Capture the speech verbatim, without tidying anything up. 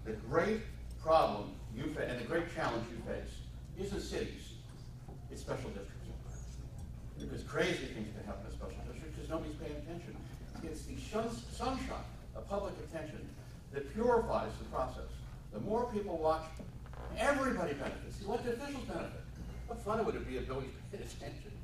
the great problem you face, and the great challenge you face, isn't cities, it's special districts. Because crazy things can happen in special districts because nobody's paying attention. It's the sunshine of public attention that purifies the process. The more people watch, everybody benefits. The elected officials benefit. What fun it would be if nobody paid attention?